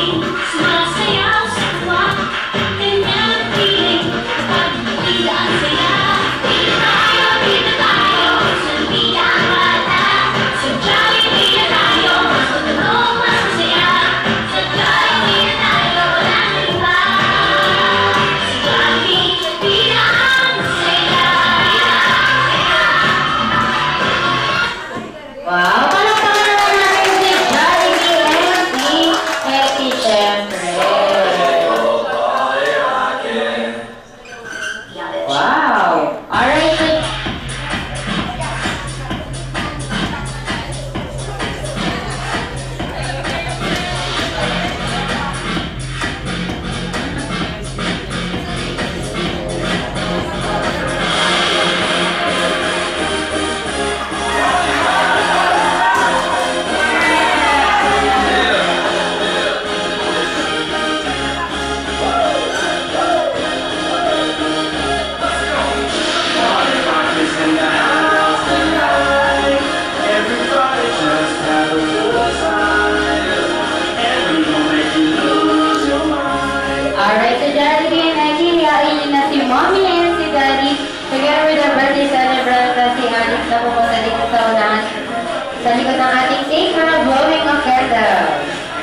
Sa likod ng ating sacred blowing of candles.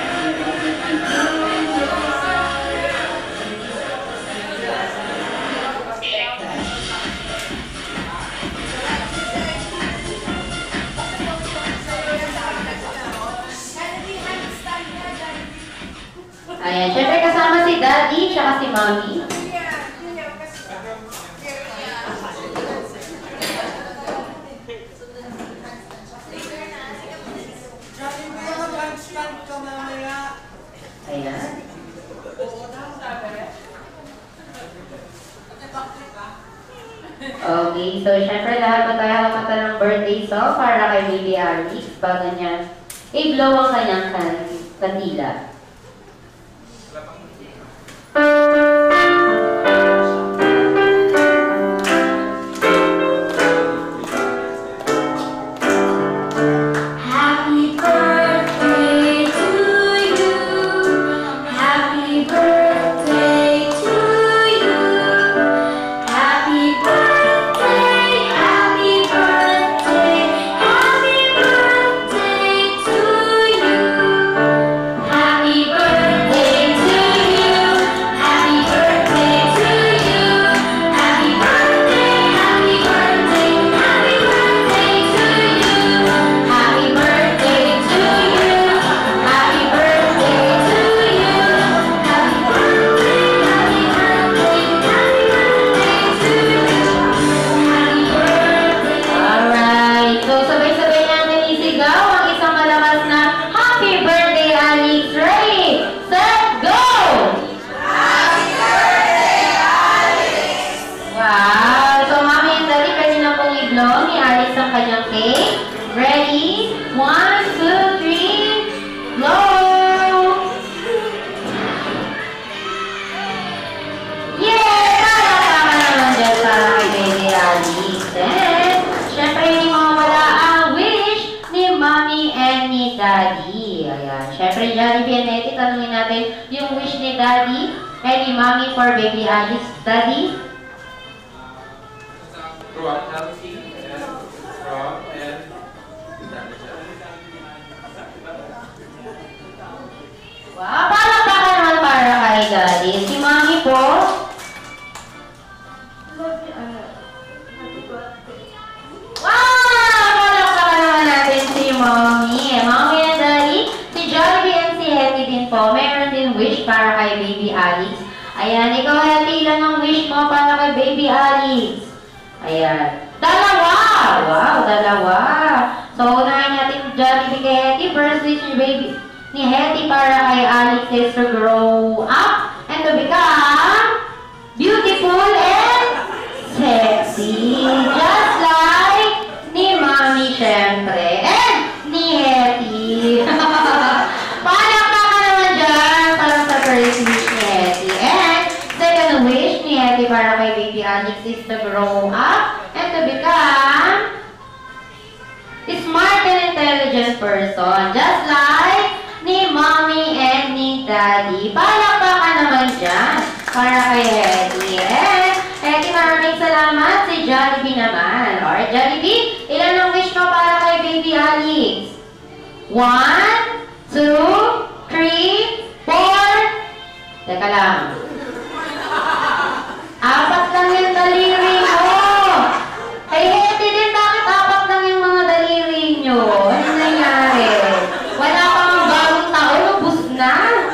Ayan, syempre kasama si Daddy, tsaka si Mommy. Ayan. Okay, so syempre lahat po tayo kakanta ng birthday song para kay Baby Alex. Bago niya i-blow ang kanyang kandila. Ready? 1, 2, 3, blow! Yay! Tama naman dyan para kay Baby Alex. Then, syempre hindi mawawala ang wish ni Mommy and ni Daddy. Ayan. Syempre, Jollibee and Nettie, tanungin natin yung wish ni Daddy and ni Mommy for Baby Alex. Daddy? Throughout healthy and strong and wow, palakpakan naman para kay Daddy. Si Mommy po. Wow! Palakpakan naman natin si Mommy. Mommy and Daddy, si Jollibee and si Hetty din po. Meron din wish para kay Baby Alex. Ayan, ikaw Hetty, ilan ang wish mo para kay Baby Alex? Ayan. Dalawa! Wow, dalawa. So, unahin natin Jollibee kay Hetty. First wish ni Hetty para kay Alex is to grow up and to become beautiful and sexy. Just like ni Mommy, syempre. And ni Hetty. Palakpakan naman dyan para sa first wish ni Hetty. And second wish ni Hetty para kay Baby Alex is to grow up and to become a smart and intelligent person. Just like ni Mommy and ni Daddy. Palakpakan naman dyan para kay Hetty. Hetty, maraming salamat. Si Jollibee naman. Alright, Jollibee, ilan ang wish mo para kay Baby Alex? 1, 2, 3, 4. Teka lang. 4 lang yung daliri mo. Hey, Hetty din, bakit 4 lang yung mga daliri nyo? Ano nangyari? Wala pang bagong taon, ubus na.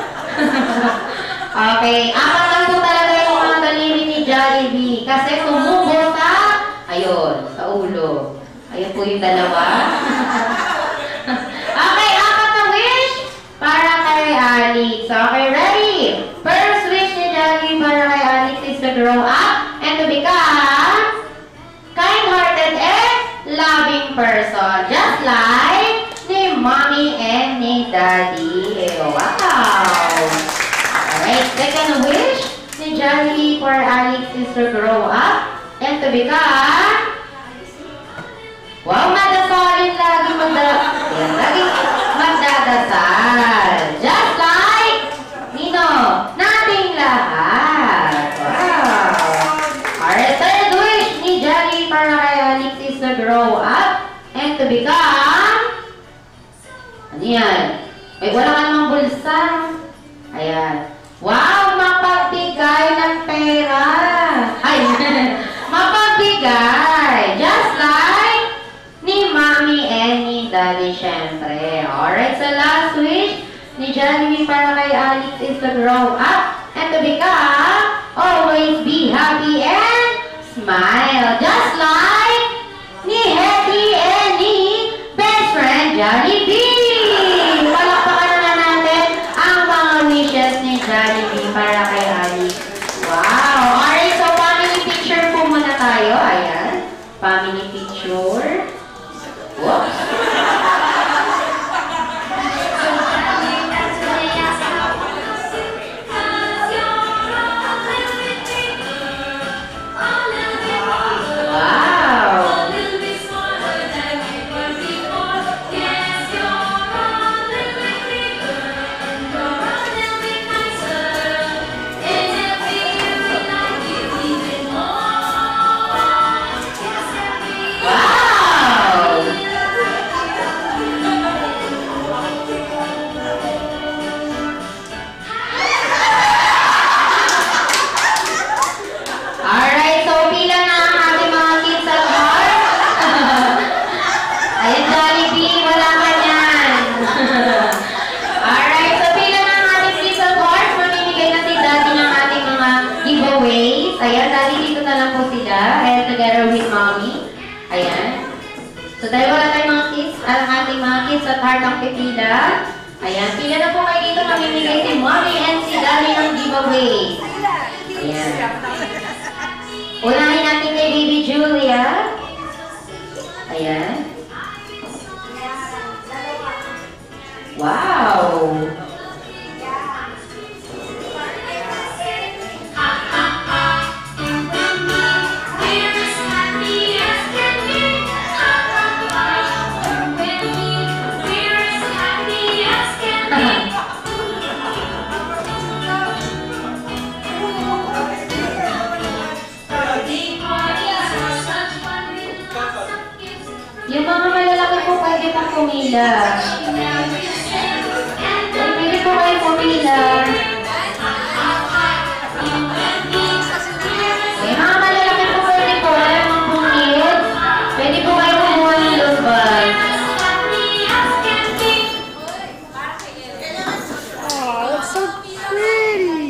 Okay, 4 lang po talaga yung mga daliri ni Jollibee. Kasi tumubo sa, ayun, sa ulo. Ayun po yung dalawa. Okay, 4 na wish para kay Alex. Okay, ready? First wish ni Jollibee para kay Alex is to grow up and to become kind-hearted and loving person. Just like ni Mommy and ni Daddy. Wow! Alright, second wish ni Jollibee for Alex is to grow up and to become, wow, madasalin lagi magdadasal. Just like Nino, nating lahat. Wow! Alright, third wish ni Jollibee para kay Alex is to grow up and to become, ano yan? Ay, wala ka namang bulsa. Ayan. Wow, mapagbigay ng pera. Ay, mapagbigay. Just like ni Mommy and ni Daddy, syempre. Alright, so last wish ni Jollibee para kay Alex is to grow up and to become, always be happy and smile. Just like ni Hetty and ni best friend Jollibee. Palakpakan naman natin ang mga wishes ni Jollibee para kay Alex. Wow! Alright, so family picture po muna tayo. Ayan. Family picture. Whoops. Ayan, Daddy, dito na lang po sila. Ayan, together with Mommy. Ayan. So, dahil wala tayong mga kids, ang ating mga kids at heart ang pipila. Ayan, pila na po kayo dito. Mamimigay si Mommy and si Daddy ng giveaway. Ayan. Unahin natin kay Baby Julia. Ayan. Wow! Yung mga malalaki po pwede pong pumila. Pwede po kayo pumila. Yung mga malalaki po pwede po. Wala mga pumil. Pwede po kayo kumuha ng lumbay. Oh, it's so pretty.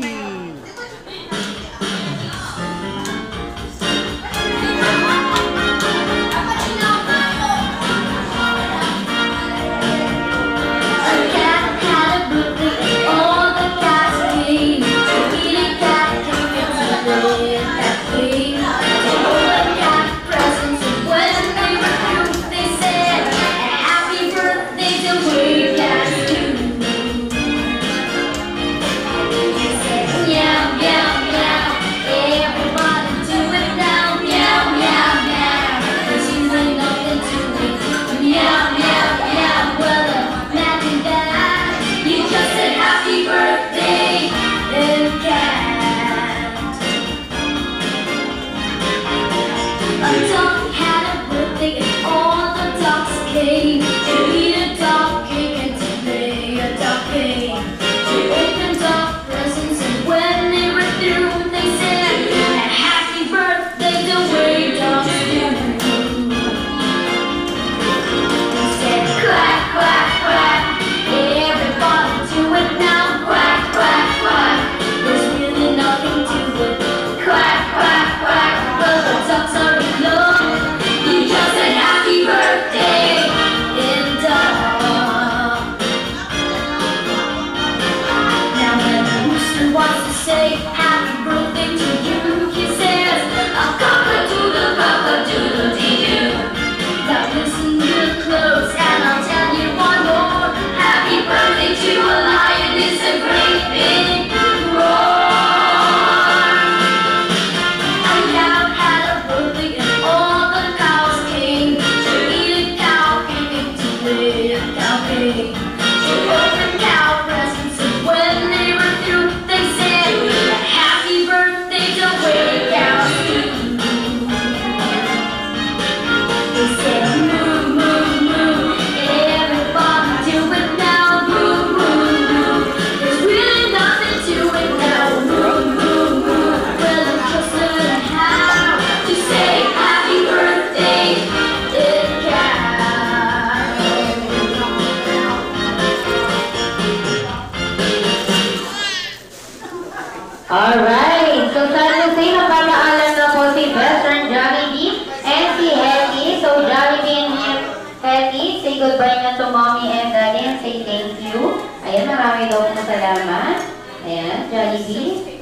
Alright, so sad to say na papaalam na po si best friend Jollibee and si Hetty. So Jollibee and Hetty, say goodbye na to mommy and daddy and say thank you. Ayan, marami daw po salamat. Ayan, Jollibee.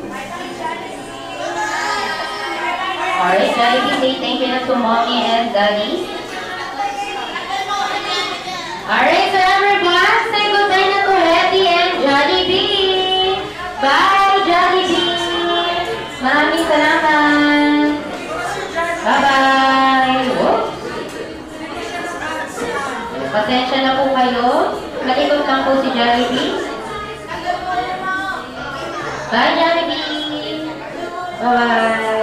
Alright, Jollibee, say thank you na to mommy and daddy. Alright, so everyone, say goodbye na to Hetty and Jollibee. Bye, Jollibee. Maraming salamat. Bye-bye. Pasensya na po kayo. Malikot lang po si Jollibee. Bye, Jollibee. Bye-bye.